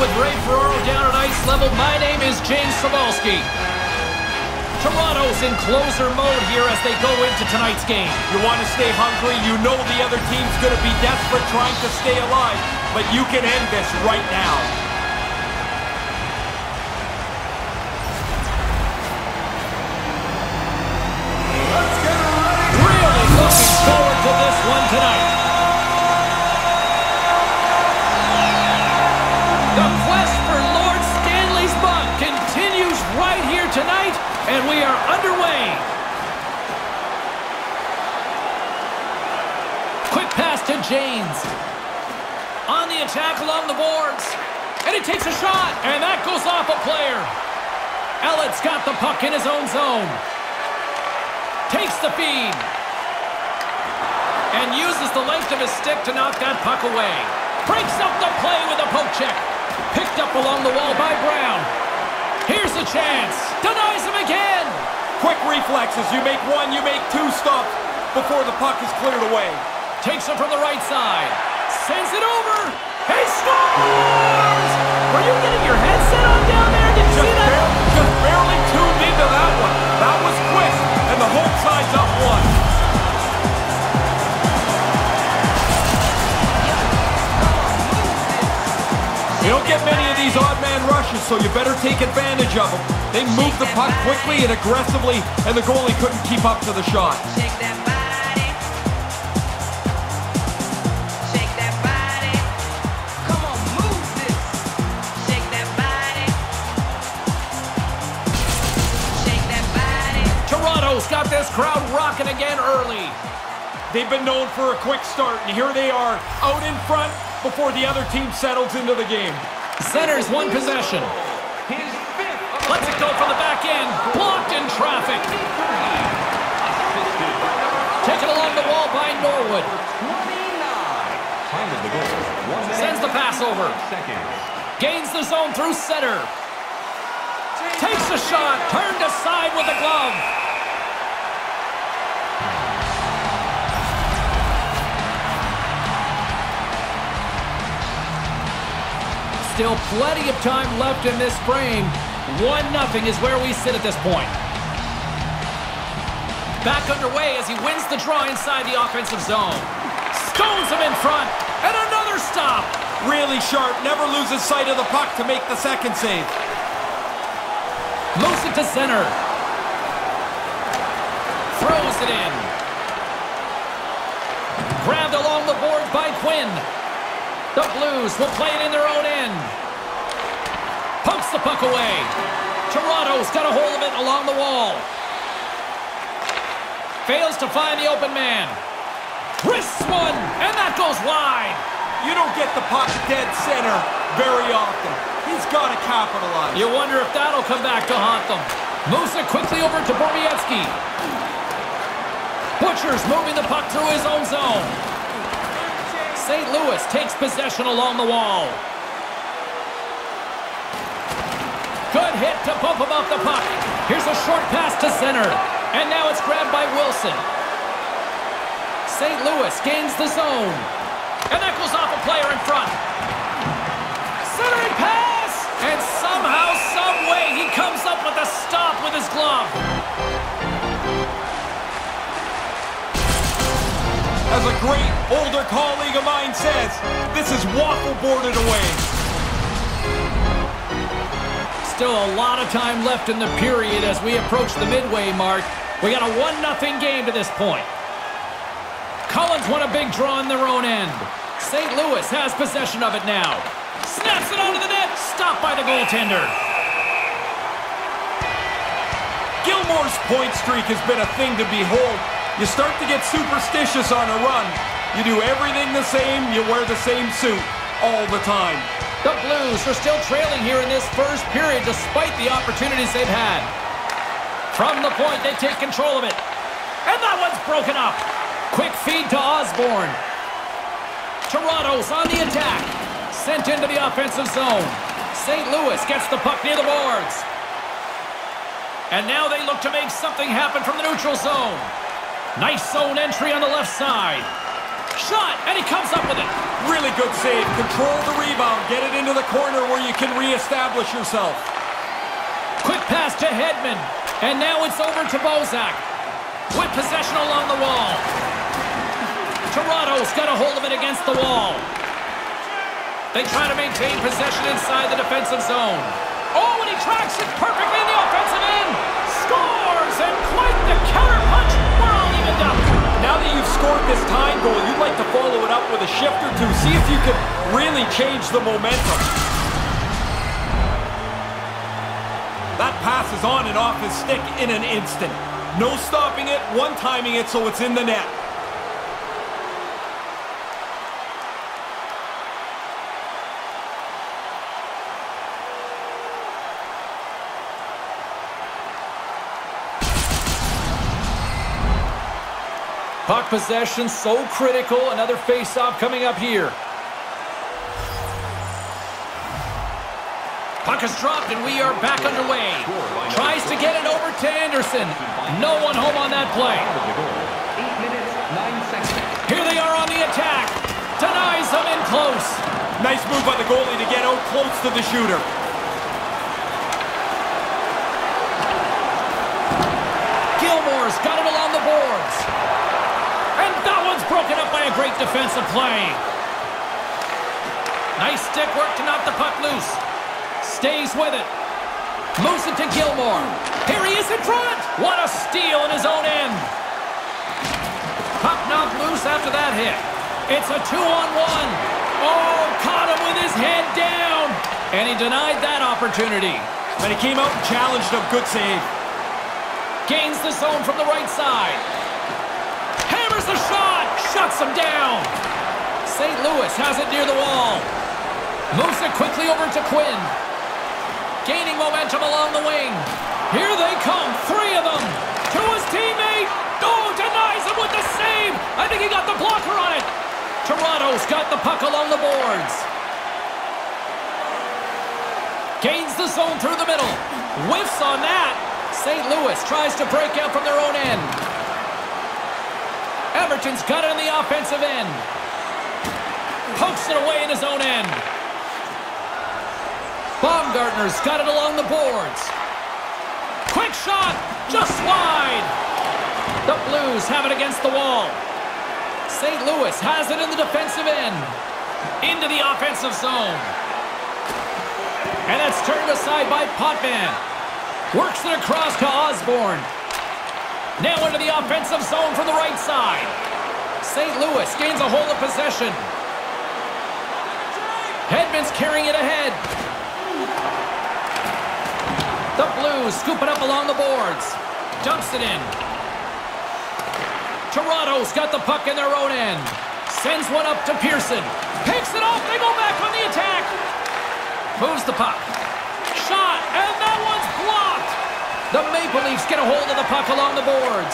with Ray Ferraro down at ice level. My name is James Cybulski. Toronto's in closer mode here as they go into tonight's game. You want to stay hungry. You know the other team's going to be desperate trying to stay alive, but you can end this right now. Let's get ready. Really looking forward to this one tonight. The quest for Lord Stanley's mug continues right here tonight, and we are underway. Quick pass to James. On the attack along the boards. And he takes a shot, and that goes off a player. Elliot's got the puck in his own zone. Takes the feed. And uses the length of his stick to knock that puck away. Breaks up the play with a poke check. Picked up along the wall by Brown. Here's a chance. Denies him again. Quick reflexes. You make one, you make two stops before the puck is cleared away. Takes him from the right side. Sends it over. He scores! Were you getting your headset on down there? Did you see that? Just barely tuned into that one. That was quick, and the home side's up one. You don't get many of these odd man rushes, so you better take advantage of them. They moved the puck quickly and aggressively, and the goalie couldn't keep up to the shot. Shake that body. Shake that body. Come on, move this. Shake that body. Shake that body. Toronto's got this crowd rocking again early. They've been known for a quick start, and here they are, out in front before the other team settles into the game. Centers one possession. Lets it go from the back end. Blocked in traffic. Taken along the wall by Norwood. Sends the pass over. Gains the zone through center. Takes a shot. Turned aside with a glove. Still plenty of time left in this frame. 1-0 is where we sit at this point. Back underway as he wins the draw inside the offensive zone. Stones him in front. And another stop. Really sharp. Never loses sight of the puck to make the second save. Moves it to center. Throws it in. Grabbed along the boards by Quinn. The Blues will play it in their own end. Pokes the puck away. Toronto's got a hold of it along the wall. Fails to find the open man. Wrists one, and that goes wide. You don't get the puck dead center very often. He's got to capitalize. You wonder if that'll come back to haunt them. Moves it quickly over to Borowiecki. Butcher's moving the puck through his own zone. St. Louis takes possession along the wall. Good hit to bump him off the puck. Here's a short pass to center. And now it's grabbed by Wilson. St. Louis gains the zone. And that goes off a player in front. Centering pass! And somehow, some way, he comes up with a stop with his glove. As a great older colleague of mine says, this is waffle boarded away. Still a lot of time left in the period as we approach the midway mark. We got a 1-0 game to this point. Collins won a big draw in their own end. St. Louis has possession of it now. Snaps it onto the net. Stopped by the goaltender. Gilmore's point streak has been a thing to behold. You start to get superstitious on a run. You do everything the same, you wear the same suit all the time. The Blues are still trailing here in this first period despite the opportunities they've had. From the point, they take control of it. And that one's broken up. Quick feed to Osborne. Toronto's on the attack. Sent into the offensive zone. St. Louis gets the puck near the boards. And now they look to make something happen from the neutral zone. Nice zone entry on the left side. Shot, and he comes up with it. Really good save. Control the rebound. Get it into the corner where you can reestablish yourself. Quick pass to Hedman. And now it's over to Bozak. With possession along the wall. Toronto's got a hold of it against the wall. They try to maintain possession inside the defensive zone. Oh, and he tracks it perfectly in the offensive end. Scores, and quite the counterpunch. We're all evened up. Now that you've scored this tying goal, you'd like to follow it up with a shift or two. See if you can really change the momentum. That pass is on and off his stick in an instant. No stopping it, one-timing it so it's in the net. Puck possession so critical. Another face-off coming up here. Puck is dropped and we are back underway. Tries to get it over to Anderson. No one home on that play. 8 minutes, 9 seconds. Here they are on the attack. Denies them in close. Nice move by the goalie to get out close to the shooter. Gilmore's got it along the boards. And that one's broken up by a great defensive play. Nice stick work to knock the puck loose. Stays with it. Moves it to Gilmore. Here he is in front. What a steal in his own end. Puck knocked loose after that hit. It's a 2-on-1. Oh, caught him with his head down. And he denied that opportunity. And he came out and challenged him. Good save. Gains the zone from the right side. Hammers the shot. Shuts him down. St. Louis has it near the wall. Moves it quickly over to Quinn. Gaining momentum along the wing. Here they come, 3 of them. To his teammate. Oh, denies him with the save. I think he got the blocker on it. Toronto's got the puck along the boards. Gains the zone through the middle. Whiffs on that. St. Louis tries to break out from their own end. Everton's got it in the offensive end. Pokes it away in his own end. Baumgartner's got it along the boards. Quick shot, just wide. The Blues have it against the wall. St. Louis has it in the defensive end. Into the offensive zone. And that's turned aside by Potvin. Works it across to Osborne. Now into the offensive zone from the right side. St. Louis gains a hold of possession. Hedman's carrying it ahead. The Blues scoop it up along the boards. Dumps it in. Toronto's got the puck in their own end. Sends one up to Pearson. Picks it off. They go back on the attack. Moves the puck. Shot, and that one's blocked. The Maple Leafs get a hold of the puck along the boards.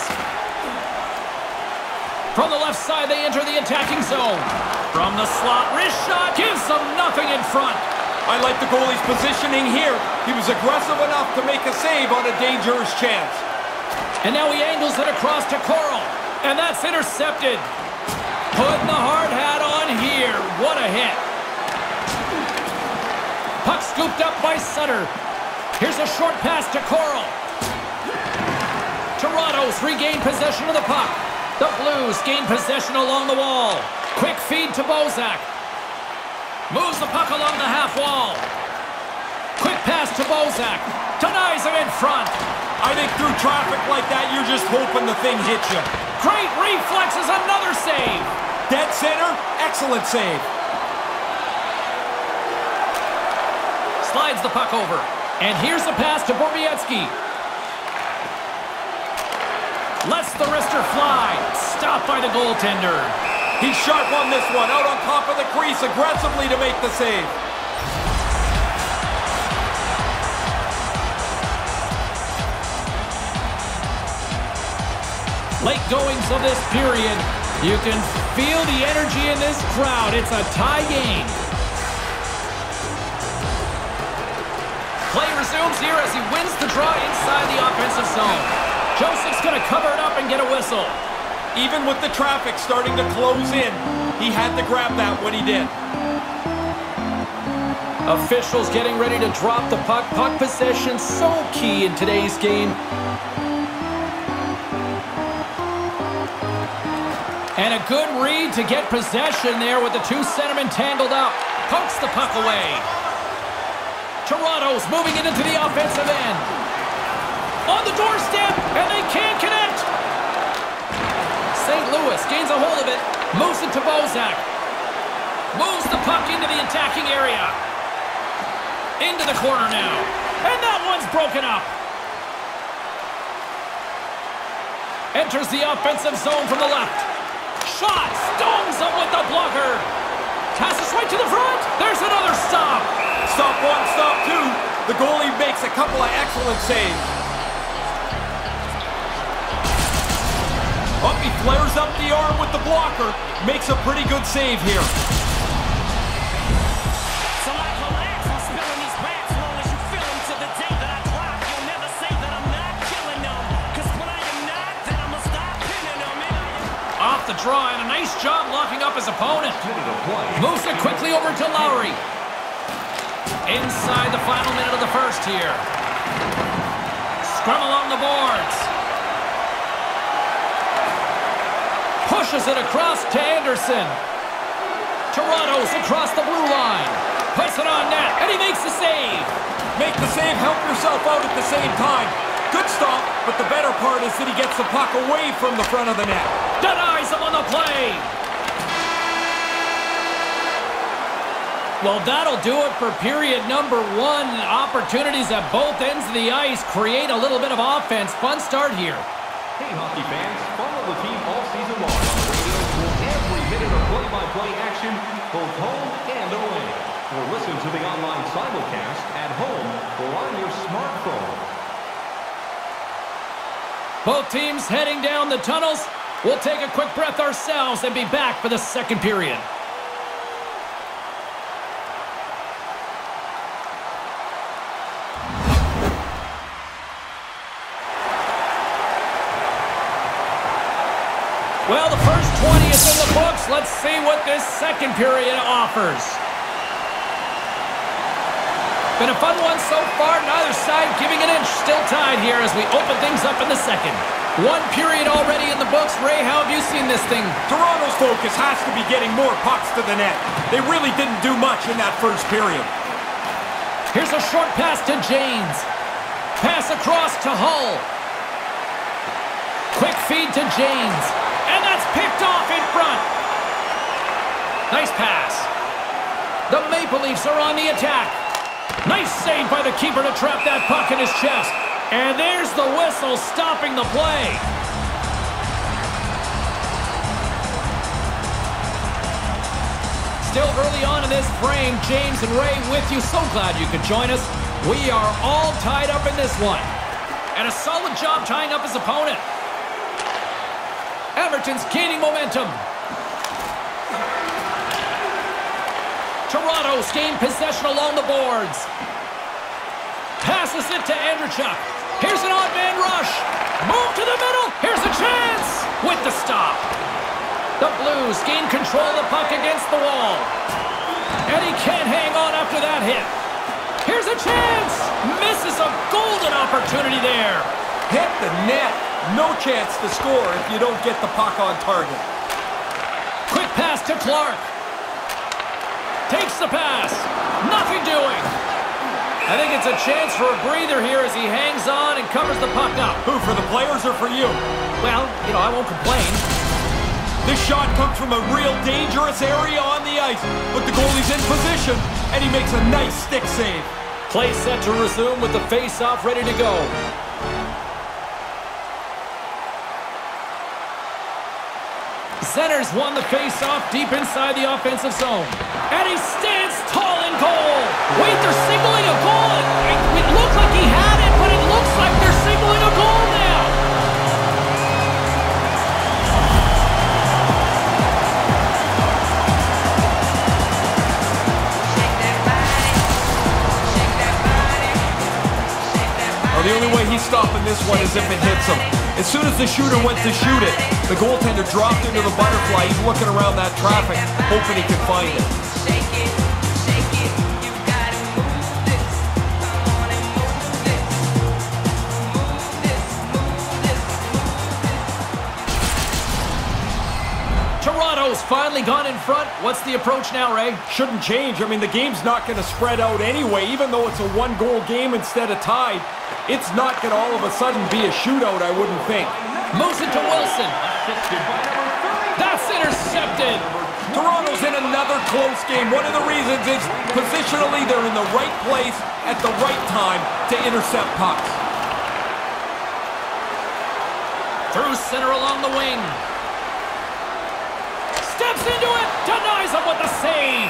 From the left side, they enter the attacking zone. From the slot, wrist shot gives them nothing in front. I like the goalie's positioning here. He was aggressive enough to make a save on a dangerous chance. And now he angles it across to Coral. And that's intercepted. Putting the hard hat on here. What a hit. Puck scooped up by Sutter. Here's a short pass to Coral. Toronto's regained possession of the puck. The Blues gain possession along the wall. Quick feed to Bozak. Moves the puck along the half wall. Quick pass to Bozak. Denies him in front. I think through traffic like that, you're just hoping the thing hits you. Great reflexes, another save. Dead center, excellent save. Slides the puck over. And here's the pass to Borowiecki. Lets the wrister fly. Stopped by the goaltender. He's sharp on this one. Out on top of the crease aggressively to make the save. Late goings of this period. You can feel the energy in this crowd. It's a tie game. Play resumes here as he wins the draw inside the offensive zone. Joseph's going to cover it up and get a whistle. Even with the traffic starting to close in, he had to grab that when he did. Officials getting ready to drop the puck. Puck possession so key in today's game. And a good read to get possession there with the two centermen tangled up. Pokes the puck away. Toronto's moving it into the offensive end. On the doorstep, and they can't connect. St. Louis gains a hold of it. Moves it to Bozak. Moves the puck into the attacking area. Into the corner now. And that one's broken up. Enters the offensive zone from the left. Shot. Stones him with the blocker. Passes right to the front. There's another stop. Stop one, stop two. The goalie makes a couple of excellent saves. Up, he flares up the arm with the blocker. Makes a pretty good save here. The draw and a nice job locking up his opponent. Moves it quickly over to Lowry. Inside the final minute of the first here. Scrum along the boards. Pushes it across to Anderson. Toronto's across the blue line. Puts it on net, and he makes the save. Make the save, help yourself out at the same time. Good stop, but the better part is that he gets the puck away from the front of the net. Denies him on the play. Well, that'll do it for period number one. Opportunities at both ends of the ice create a little bit of offense. Fun start here. Hey, hockey fans, follow the team all season long on the radio for every minute of play-by-play action, both home and away. Or listen to the online simulcast at home or on your smartphone. Both teams heading down the tunnels. We'll take a quick breath ourselves and be back for the second period. Well, the first 20 is in the books. Let's see what this second period offers. Been a fun one so far. Neither side giving an inch. Still tied here as we open things up in the second. One period already in the books. Ray, how have you seen this thing? Toronto's focus has to be getting more pucks to the net. They really didn't do much in that first period. Here's a short pass to James. Pass across to Hull. Quick feed to James. And that's picked off in front. Nice pass. The Maple Leafs are on the attack. Nice save by the keeper to trap that puck in his chest. And there's the whistle stopping the play. Still early on in this frame, James and Ray with you. So glad you could join us. We are all tied up in this one. And a solid job tying up his opponent. Everton's gaining momentum. Toronto's gained possession along the boards. Passes it to Andreychuk. Here's an odd man rush. Move to the middle. Here's a chance. With the stop. The Blues gain control of the puck against the wall. And he can't hang on after that hit. Here's a chance. Misses a golden opportunity there. Hit the net. No chance to score if you don't get the puck on target. Quick pass to Clark. Takes the pass. Nothing doing. I think it's a chance for a breather here as he hangs on and covers the puck up. Who, for the players or for you? Well, I won't complain. This shot comes from a real dangerous area on the ice, but the goalie's in position, and he makes a nice stick save. Play set to resume with the face-off ready to go. Centers won the face-off deep inside the offensive zone. And he stands tall in goal. Wait, they're signaling a goal. It looked like he had it, but it looks like they're signaling a goal now. Well, the only way he's stopping this one as if it hits him. As soon as the shooter went to shoot it, the goaltender dropped into the butterfly. He's looking around that traffic, hoping he can find it. Shake it, you gotta move this. Come on and move this. Move this, move this, move this. Toronto's finally gone in front. What's the approach now, Ray? Shouldn't change. I mean, the game's not going to spread out anyway, even though it's a one-goal game instead of tied. It's not going to all of a sudden be a shootout, I wouldn't think. Moves it to Wilson. That's intercepted. Toronto's in another close game. One of the reasons is positionally they're in the right place at the right time to intercept pucks. Through center along the wing. Steps into it. Denies him with the save.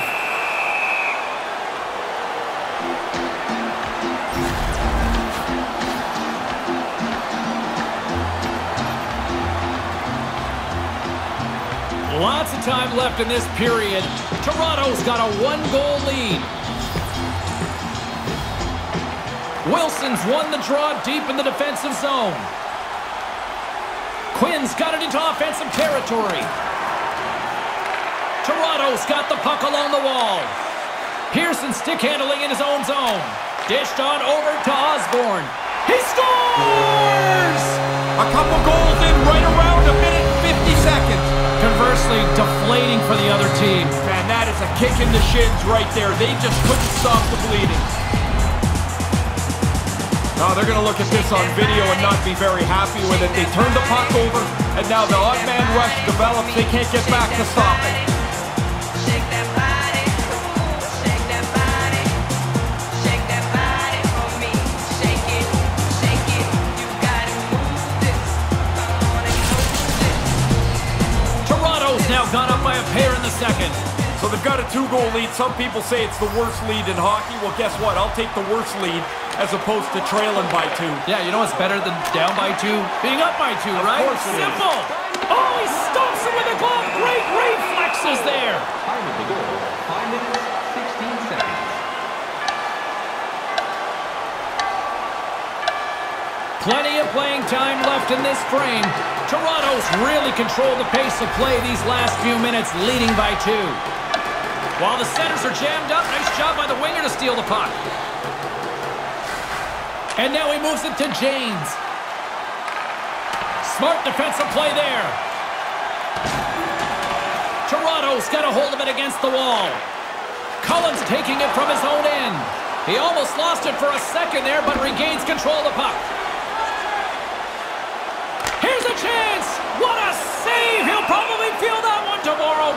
Lots of time left in this period. Toronto's got a one-goal lead. Wilson's won the draw deep in the defensive zone. Quinn's got it into offensive territory. Toronto's got the puck along the wall. Pearson stick handling in his own zone. Dished on over to Osborne. He scores! A couple goals in right around a minute and 50 seconds. Conversely, deflating for the other team. Man, that is a kick in the shins right there. They just couldn't stop the bleeding. Now they're going to look at this on video and not be very happy with it. They turned the puck over, and now the odd man rush develops. They can't get back to stop it. Shake that body, shake that body, shake that body for me. Shake it, you gotta move this. Come on and move this. Toronto's now gone up by a pair in the second. So they've got a 2-goal lead. Some people say it's the worst lead in hockey. Well, guess what? I'll take the worst lead as opposed to trailing by 2. Yeah, you know what's better than down by 2? Being up by 2, right? course it is. Simple. Oh, he stops it with a glove. Great reflexes there. Time of the goal, 5 minutes, 16 seconds. Plenty of playing time left in this frame. Toronto's really controlled the pace of play these last few minutes, leading by 2. While the centers are jammed up, nice job by the winger to steal the puck. And now he moves it to James. Smart defensive play there. Toronto's got a hold of it against the wall. Cullen's taking it from his own end. He almost lost it for a second there, but regains control of the puck. Here's a chance. What a save. He'll probably feel that one tomorrow.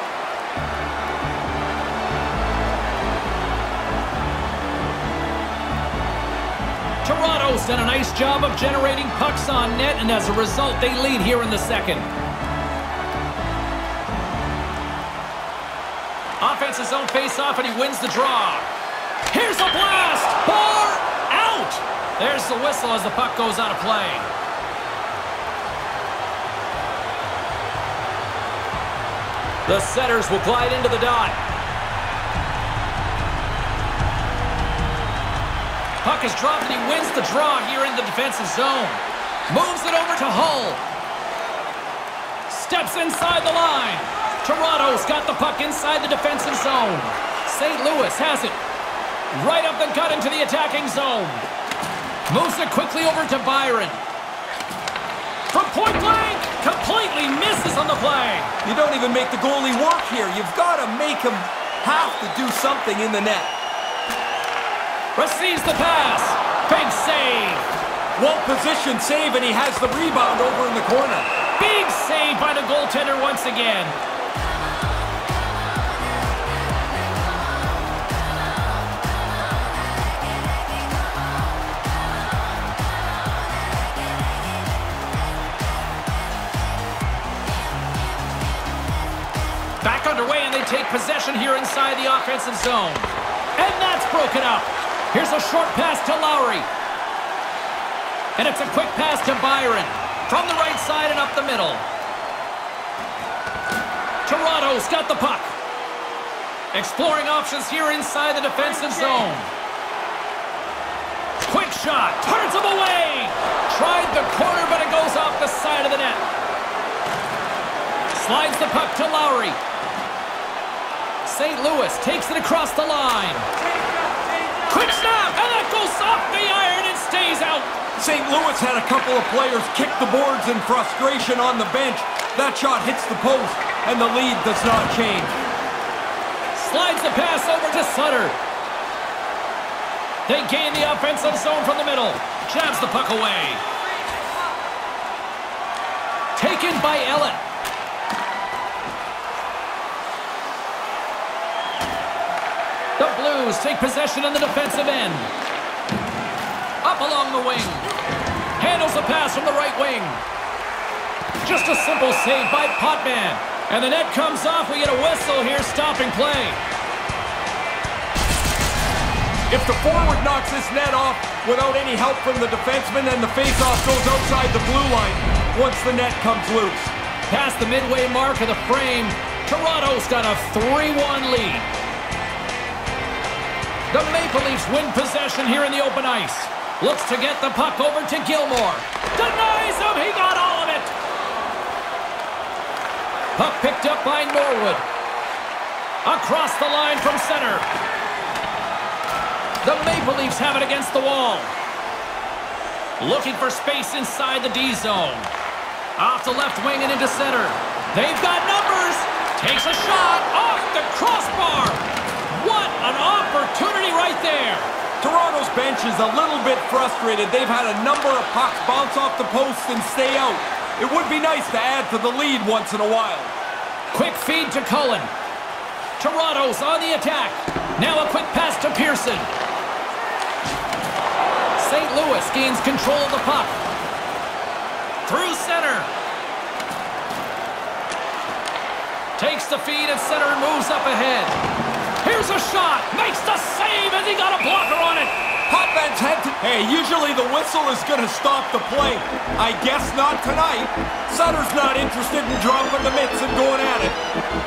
Toronto's done a nice job of generating pucks on net, and as a result, they lead here in the second. Offense's own face-off, and he wins the draw. Here's a blast! Bar out! There's the whistle as the puck goes out of play. The setters will glide into the dot. Puck is dropped and he wins the draw here in the defensive zone. Moves it over to Hull. Steps inside the line. Toronto's got the puck inside the defensive zone. St. Louis has it. Right up the gut into the attacking zone. Moves it quickly over to Byron. From point blank, completely misses on the play. You don't even make the goalie work here. You've got to make him have to do something in the net. Receives the pass. Big save. Well-positioned save, and he has the rebound over in the corner. Big save by the goaltender once again. Back underway, and they take possession here inside the offensive zone. And that's broken up. Here's a short pass to Lowry. And it's a quick pass to Byron. From the right side and up the middle. Toronto's got the puck. Exploring options here inside the defensive zone. Quick shot. Turns him away. the side of the net. Slides the puck to Lowry. St. Louis takes it across the line. Quick snap, and that goes off the iron and stays out. St. Louis had a couple of players kick the boards in frustration on the bench. That shot hits the post, and the lead does not change. Slides the pass over to Sutter. They gain the offensive zone from the middle. Jabs the puck away. Taken by Ellett. The Blues take possession in the defensive end. Up along the wing. Handles the pass from the right wing. Just a simple save by Potvin. And the net comes off. We get a whistle here, stopping play. If the forward knocks this net off without any help from the defenseman, then the faceoff goes outside the blue line once the net comes loose. Past the midway mark of the frame, Toronto's got a 3-1 lead. The Maple Leafs win possession here in the open ice. Looks to get the puck over to Gilmore. Denies him. He got all of it. Puck picked up by Norwood. Across the line from center. The Maple Leafs have it against the wall. Looking for space inside the D zone. Off the left wing and into center. They've got numbers. Takes a shot off the crossbar. What an opportunity right there. Toronto's bench is a little bit frustrated. They've had a number of pucks bounce off the post and stay out. It would be nice to add to the lead once in a while. Quick feed to Cullen. Toronto's on the attack. Now a quick pass to Pearson. St. Louis gains control of the puck. Through center. Takes the feed at center and moves up ahead. Here's a shot. Makes the save as he got a blocker on it. Potvin's head to... Hey, usually the whistle is going to stop the play. I guess not tonight. Sutter's not interested in dropping the mitts and going at it.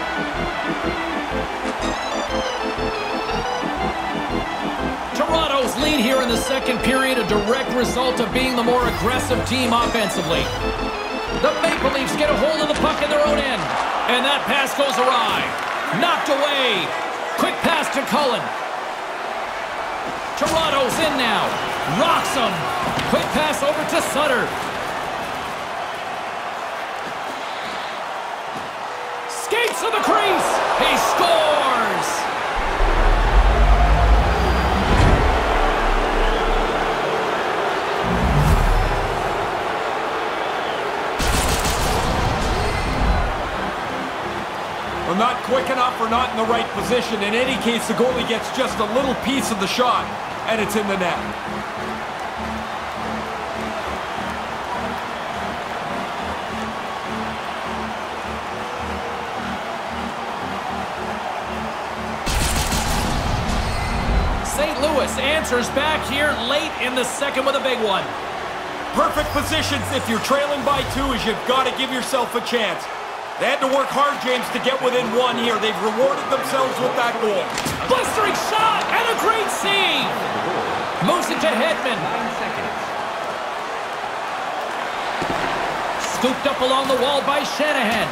Toronto's lead here in the second period, a direct result of being the more aggressive team offensively. The Maple Leafs get a hold of the puck in their own end. And that pass goes awry. Knocked away. Quick pass to Cullen. Toronto's in now. Rocks him. Quick pass over to Sutter. Skates to the crease. He scores. Well, not quick enough or not in the right position. In any case, the goalie gets just a little piece of the shot, and it's in the net. St. Louis answers back here late in the second with a big one. Perfect positions if you're trailing by 2 as you've got to give yourself a chance. They had to work hard, James, to get within 1 here. They've rewarded themselves with that goal. Blistering shot and a great save. Moves it to Hedman. 9 seconds. Scooped up along the wall by Shanahan.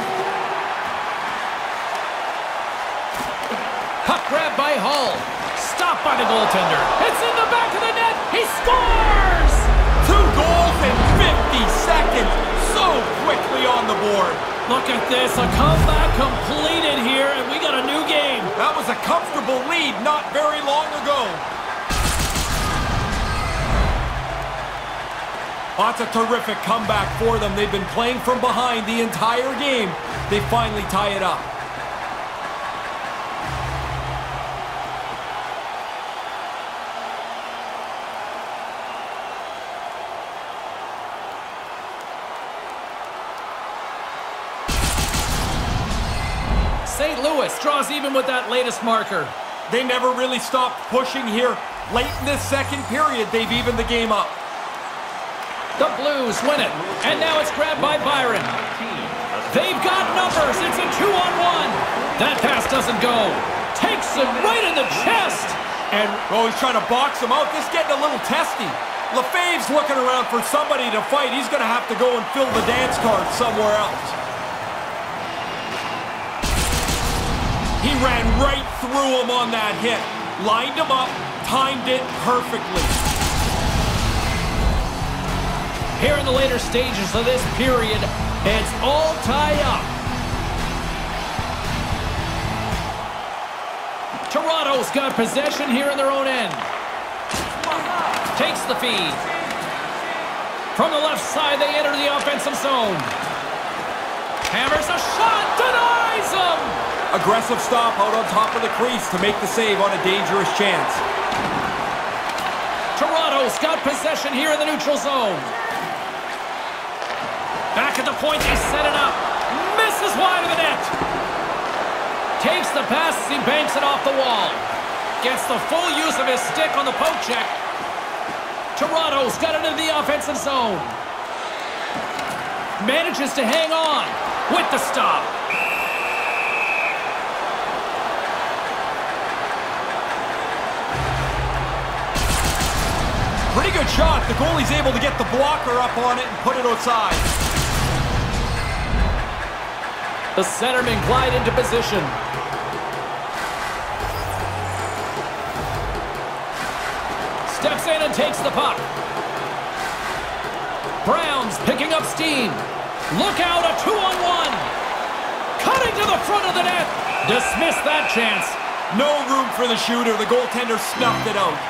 Puck grab by Hull. Stopped by the goaltender. It's in the back of the net. He scores! 2 goals in 50 seconds. So quickly on the board. Look at this, a comeback completed here, and we got a new game. That was a comfortable lead not very long ago. That's a terrific comeback for them. They've been playing from behind the entire game. They finally tie it up. St. Louis draws even with that latest marker. They never really stopped pushing here. Late in this second period, they've evened the game up. The Blues win it, and now it's grabbed by Byron. They've got numbers. It's a 2-on-1. That pass doesn't go. Takes him right in the chest. And, oh, he's trying to box him out. This is getting a little testy. LaFave's looking around for somebody to fight. He's going to have to go and fill the dance card somewhere else. He ran right through him on that hit. Lined him up, timed it perfectly. Here in the later stages of this period, it's all tied up. Toronto's got possession here in their own end. Takes the feed. From the left side, they enter the offensive zone. Hammers a shot, denies him! Aggressive stop out on top of the crease to make the save on a dangerous chance. Toronto's got possession here in the neutral zone. Back at the point, they set it up. Misses wide of the net. Takes the pass as he banks it off the wall. Gets the full use of his stick on the poke check. Toronto's got it into the offensive zone. Manages to hang on with the stop. Pretty good shot. The goalie's able to get the blocker up on it and put it outside. The centerman glide into position. Steps in and takes the puck. Brown's picking up steam. Look out, a 2-on-1. Cutting to the front of the net. Dismiss that chance. No room for the shooter. The goaltender snuffed it out.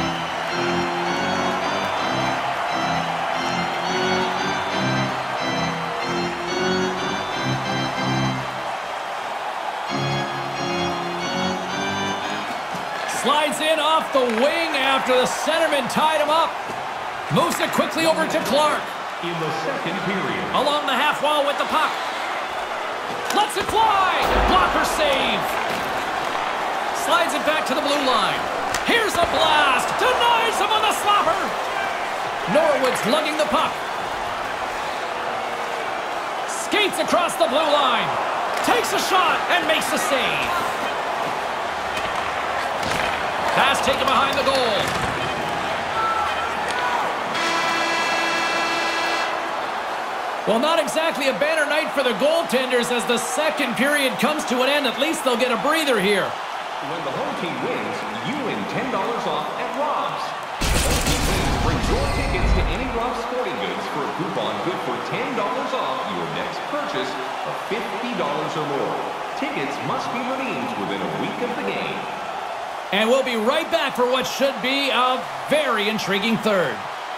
Slides in off the wing after the centerman tied him up. Moves it quickly over to Clark. In the second period. Along the half wall with the puck. Lets it fly. Blocker save. Slides it back to the blue line. Here's a blast. Denies him on the slapper. Norwood's lugging the puck. Skates across the blue line. Takes a shot and makes the save. Pass taken behind the goal. Well, not exactly a banner night for the goaltenders as the second period comes to an end. At least they'll get a breather here. When the home team wins, you win $10 off at Rob's. The home team wins brings your tickets to any Rob's Sporting Goods for a coupon good for $10 off your next purchase of $50 or more. Tickets must be redeemed within a week of the game. And we'll be right back for what should be a very intriguing third.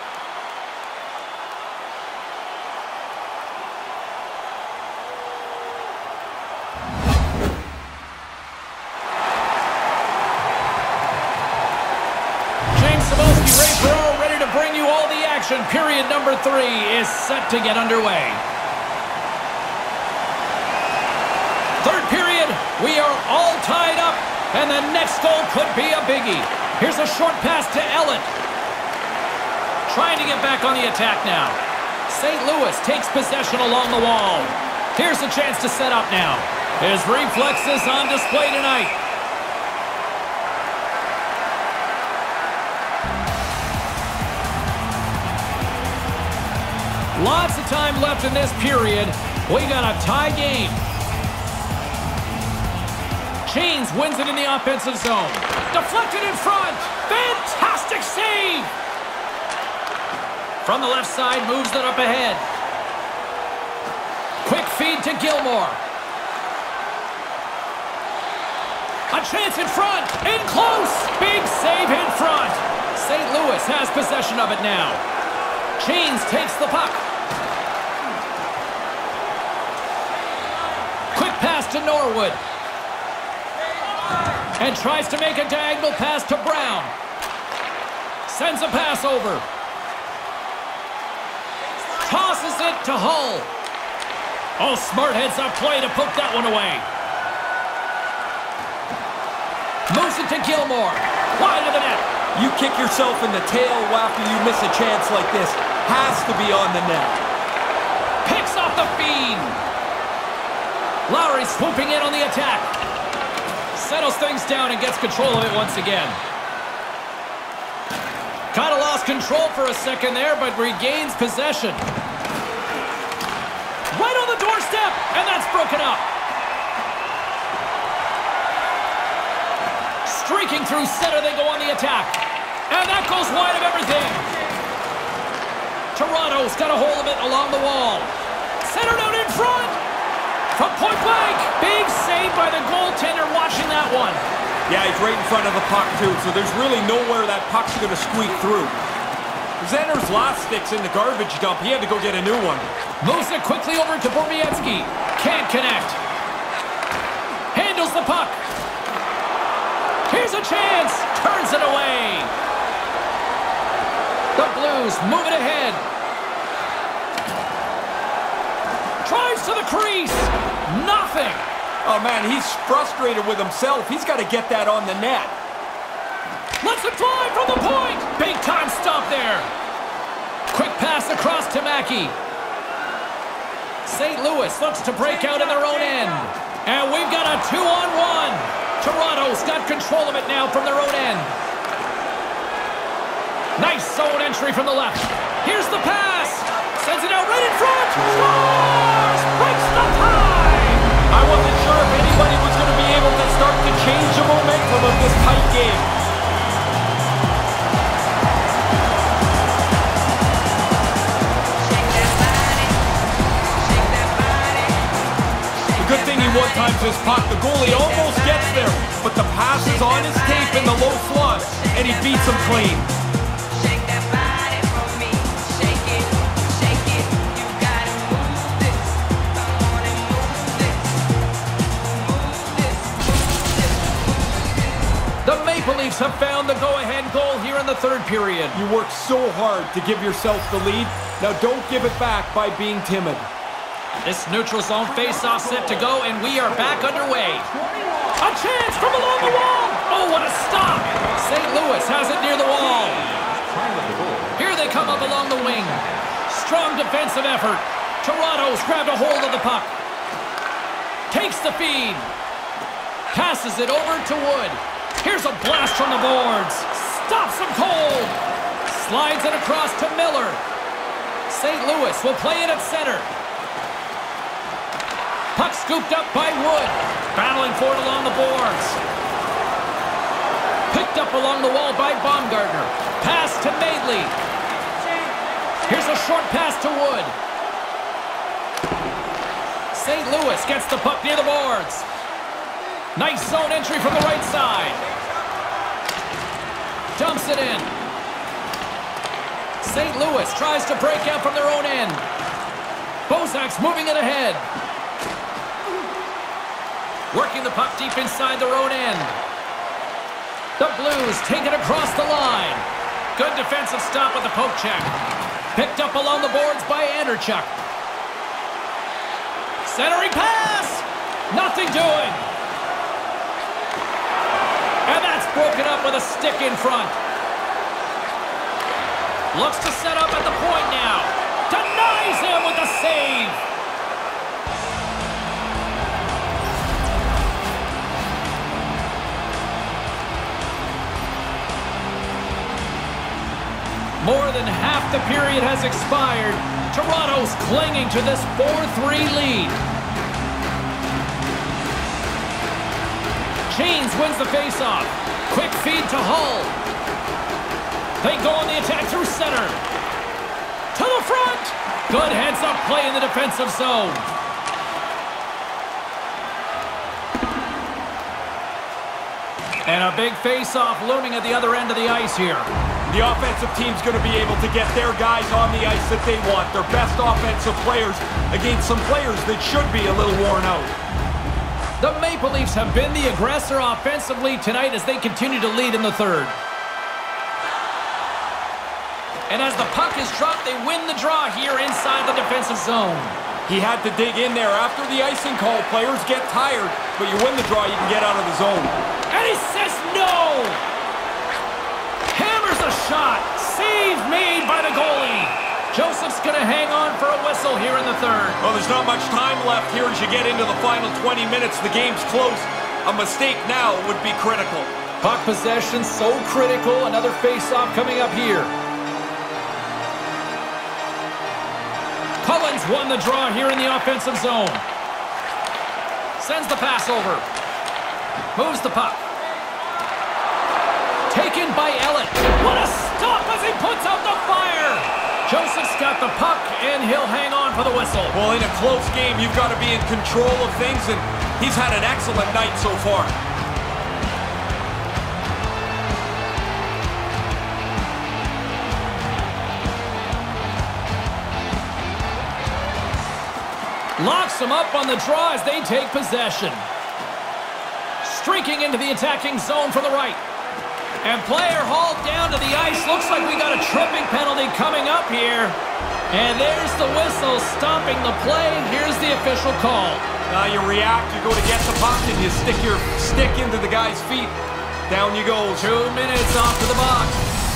James Cebulski, Ray Ferraro ready to bring you all the action. Period number 3 is set to get underway. Third period, we are all tied up. And the next goal could be a biggie. Here's a short pass to Ellett. Trying to get back on the attack now. St. Louis takes possession along the wall. Here's a chance to set up now. His reflexes on display tonight. Lots of time left in this period. We got a tie game. Chains wins it in the offensive zone. Deflected in front. Fantastic save. From the left side, moves it up ahead. Quick feed to Gilmore. A chance in front. In close. Big save in front. St. Louis has possession of it now. Chains takes the puck. Quick pass to Norwood. And tries to make a diagonal pass to Brown. Sends a pass over. Tosses it to Hull. Oh, smart heads up play to poke that one away. Moves it to Gilmore. Wide of the net. You kick yourself in the tail after you miss a chance like this. Has to be on the net. Picks off the feed. Lowry swooping in on the attack. Settles things down and gets control of it once again. Kind of lost control for a second there, but regains possession. Right on the doorstep, and that's broken up. Streaking through center, they go on the attack. And that goes wide of everything. Toronto's got a hold of it along the wall. Centered out in front. From point blank. Big save by the goaltender watching that one. Yeah, he's right in front of the puck, too, so there's really nowhere that puck's going to squeak through. Zenner's last stick's in the garbage dump. He had to go get a new one. Moves it quickly over to Borowiecki. Can't connect. Handles the puck. Here's a chance. Turns it away. The Blues move it ahead. Drives to the crease. Nothing. Oh, man, he's frustrated with himself. He's got to get that on the net. Let's it fly from the point. Big time stop there. Quick pass across to Mackey. St. Louis looks to break out in their own end. And we've got a 2-on-1. Toronto's got control of it now from their own end. Nice zone entry from the left. Here's the pass. Sends it out right in front. Scores! Breaks the tie! I wasn't sure if anybody was going to be able to start to change the momentum of this tight game. The good thing he one-times his puck. The goalie almost gets there, but the pass is on his tape in the low slot, and he beats him clean. The Maple Leafs have found the go-ahead goal here in the third period. You work so hard to give yourself the lead. Now don't give it back by being timid. This neutral zone face-off set to go, and we are back underway. A chance from along the wall. Oh, what a stop. St. Louis has it near the wall. Here they come up along the wing. Strong defensive effort. Toronto's grabbed a hold of the puck. Takes the feed. Passes it over to Wood. Here's a blast from the boards. Stops him cold. Slides it across to Miller. St. Louis will play it at center. Puck scooped up by Wood. Battling for it along the boards. Picked up along the wall by Baumgartner. Pass to Madeley. Here's a short pass to Wood. St. Louis gets the puck near the boards. Nice zone entry from the right side. Dumps it in. St. Louis tries to break out from their own end. Bozak's moving it ahead. Working the puck deep inside their own end. The Blues take it across the line. Good defensive stop with the poke check. Picked up along the boards by Anderchuk. Centering pass! Nothing doing. And that's broken up with a stick in front. Looks to set up at the point now. Denies him with the save. More than half the period has expired. Toronto's clinging to this 4-3 lead. Chains wins the faceoff. Quick feed to Hull. They go on the attack through center. To the front. Good heads-up play in the defensive zone. And a big faceoff looming at the other end of the ice here. The offensive team's going to be able to get their guys on the ice that they want. Their best offensive players against some players that should be a little worn out. The Maple Leafs have been the aggressor offensively tonight as they continue to lead in the third. And as the puck is dropped, they win the draw here inside the defensive zone. He had to dig in there. After the icing call, players get tired, but you win the draw, you can get out of the zone. And he says no! Hammers a shot. Save made by the goalie. Joseph's going to hang on for a whistle here in the third. Well, there's not much time left here as you get into the final 20 minutes. The game's close. A mistake now would be critical. Puck possession so critical. Another face-off coming up here. Collins won the draw here in the offensive zone. Sends the pass over. Moves the puck. Taken by Ellett. What a stop as he puts out the fire! Joseph's got the puck, and he'll hang on for the whistle. Well, in a close game, you've got to be in control of things, and he's had an excellent night so far. Locks them up on the draw as they take possession. Streaking into the attacking zone from the right. And player hauled down to the ice. Looks like we got a tripping penalty coming up here. And there's the whistle stopping the play. Here's the official call. Now you react, you go to get the puck, and you stick your stick into the guy's feet. Down you go. 2 minutes off to the box.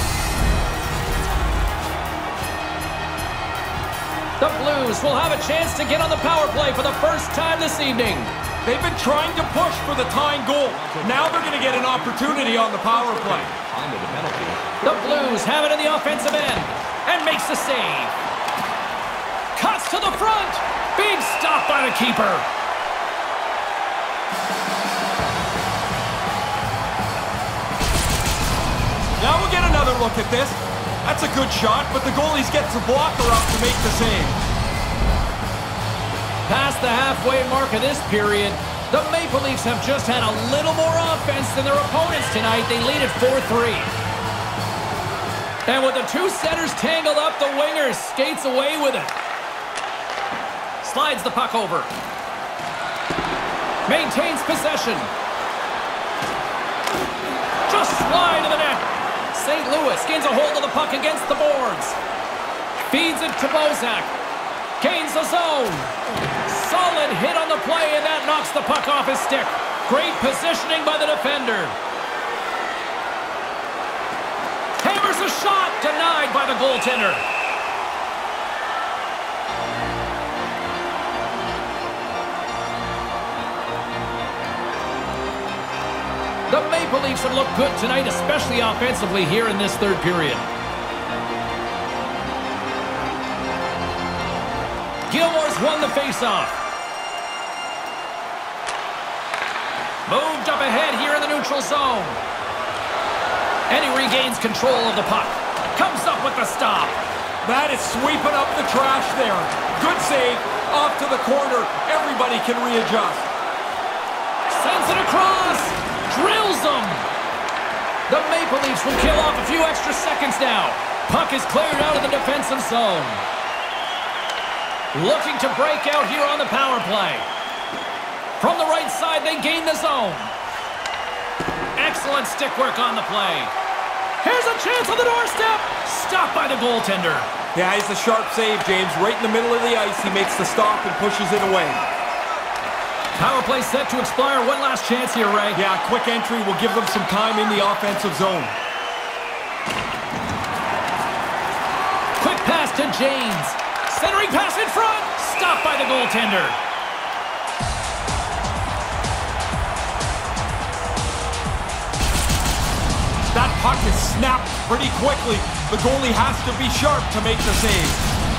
The Blues will have a chance to get on the power play for the first time this evening. They've been trying to push for the tying goal. Now they're going to get an opportunity on the power play. The Blues have it in the offensive end and makes the save. Cuts to the front. Big stop by the keeper. Now we'll get another look at this. That's a good shot, but the goalie's gets a blocker up to make the save. Past the halfway mark of this period, the Maple Leafs have just had a little more offense than their opponents tonight. They lead at 4-3. And with the two centers tangled up, the winger skates away with it. Slides the puck over. Maintains possession. Just slide to the net. St. Louis gains a hold of the puck against the boards. Feeds it to Bozak. Gains the zone. Solid hit on the play, and that knocks the puck off his stick. Great positioning by the defender. Hammers a shot, denied by the goaltender. The Maple Leafs have looked good tonight, especially offensively here in this third period. Gilmore's won the faceoff. Moved up ahead here in the neutral zone. And he regains control of the puck. Comes up with the stop. That is sweeping up the trash there. Good save. Off to the corner. Everybody can readjust. Sends it across. Drills them. The Maple Leafs will kill off a few extra seconds now. Puck is cleared out of the defensive zone. Looking to break out here on the power play. From the right side, they gain the zone. Excellent stick work on the play. Here's a chance on the doorstep. Stopped by the goaltender. Yeah, he's a sharp save, James. Right in the middle of the ice, he makes the stop and pushes it away. Power play set to expire. One last chance here, Ray. Yeah, quick entry will give them some time in the offensive zone. Quick pass to James. Centering pass in front. Stopped by the goaltender. That puck is snapped pretty quickly. The goalie has to be sharp to make the save.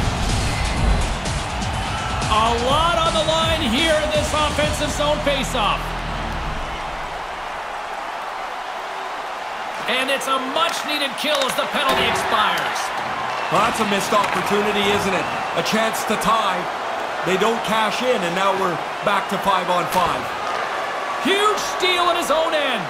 A lot on the line here in this offensive zone faceoff. And it's a much-needed kill as the penalty expires. Well, that's a missed opportunity, isn't it? A chance to tie. They don't cash in, and now we're back to 5-on-5. Huge steal at his own end.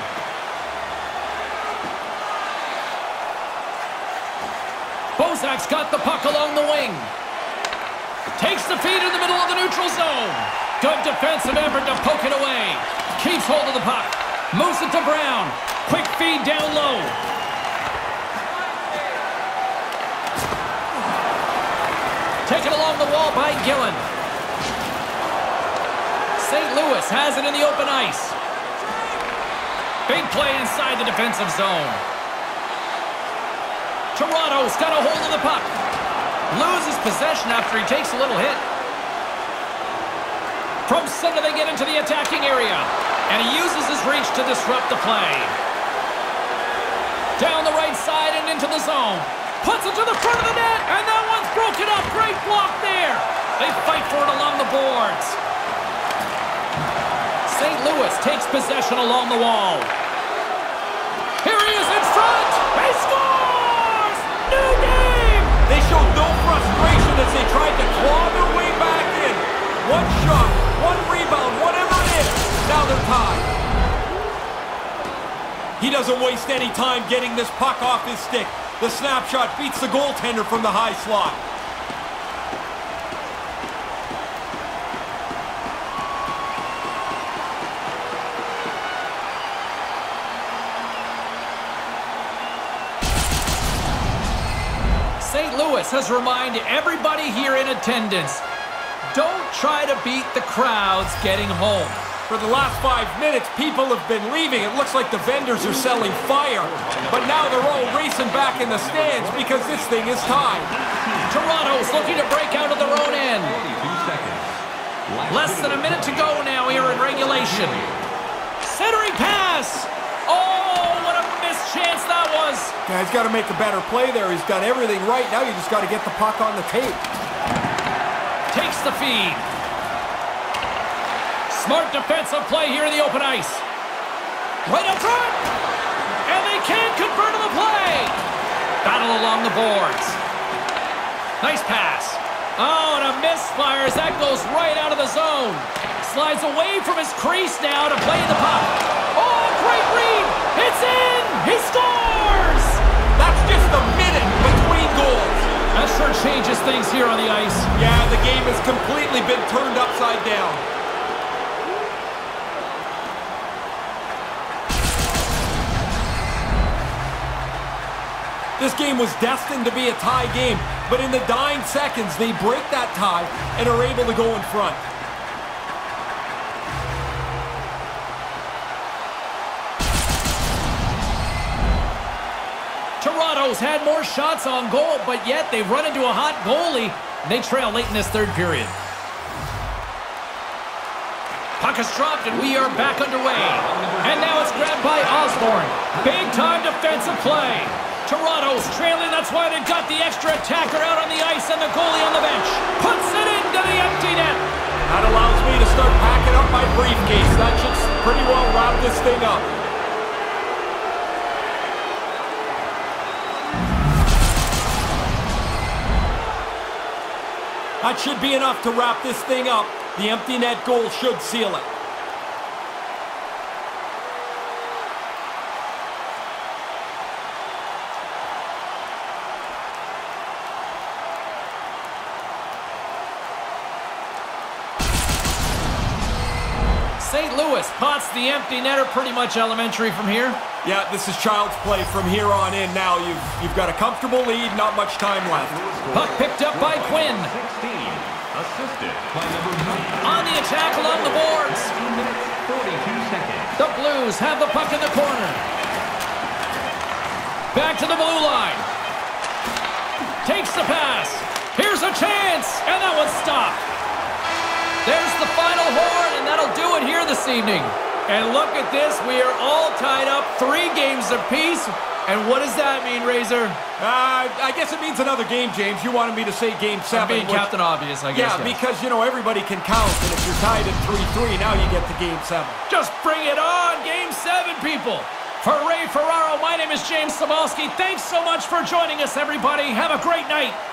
Bozak's got the puck along the wing. Takes the feed in the middle of the neutral zone. Good defensive effort to poke it away. Keeps hold of the puck. Moves it to Brown. Quick feed down low. Taken along the wall by Gillen. St. Louis has it in the open ice. Big play inside the defensive zone. Toronto's got a hold of the puck. Loses possession after he takes a little hit. From center they get into the attacking area. And he uses his reach to disrupt the play. Down the right side and into the zone. Puts it to the front of the net, and that one's broken up. Great block there. They fight for it along the boards. St. Louis takes possession along the wall. Here he is in front. He scores! New game! They showed no frustration as they tried to claw their way back in. One shot, one rebound, whatever it is. Now they're tied. He doesn't waste any time getting this puck off his stick. The snapshot beats the goaltender from the high slot. St. Louis has reminded everybody here in attendance, don't try to beat the crowds getting home. For the last 5 minutes, people have been leaving. It looks like the vendors are selling fire. But now they're all racing back in the stands because this thing is tied. Toronto's looking to break out of their own end. 42 seconds. Less than a minute to go now here in regulation. Centering pass. Oh, what a missed chance that was. Guy's got to make a better play there. He's done everything right. Now you just got to get the puck on the tape. Takes the feed. Smart defensive play here in the open ice. Right up front. And they can't convert on the play. Battle along the boards. Nice pass. Oh, and a misfire as that goes right out of the zone. Slides away from his crease now to play the puck. Oh, great read. It's in. He scores. That's just a minute between goals. That sure changes things here on the ice. Yeah, the game has completely been turned upside down. This game was destined to be a tie game, but in the dying seconds, they break that tie and are able to go in front. Toronto's had more shots on goal, but yet they've run into a hot goalie. They trail late in this third period. Puck is dropped, and we are back underway. And now it's grabbed by Osborne. Big-time defensive play. Toronto's trailing, that's why they've got the extra attacker out on the ice and the goalie on the bench. Puts it into the empty net. That allows me to start packing up my briefcase. That should pretty well wrap this thing up. That should be enough to wrap this thing up. The empty net goal should seal it. St. Louis pots the empty netter, pretty much elementary from here. Yeah, this is child's play from here on in now. You've got a comfortable lead, not much time left. Puck picked up by Quinn. 16. Assisted by number 9. On the attack along the boards. 2 minutes, 42 seconds. The Blues have the puck in the corner. Back to the blue line. Takes the pass. Here's a chance, and that one's stopped. There's the final horn, and that'll do it here this evening. And look at this. We are all tied up 3 games apiece. And what does that mean, Razor? I guess it means another game, James. You wanted me to say game 7. I'm being Captain Obvious, I guess. Yeah, because, everybody can count. And if you're tied at 3-3, now you get to game 7. Just bring it on. Game 7, people. For Ray Ferraro, my name is James Cybulski. Thanks so much for joining us, everybody. Have a great night.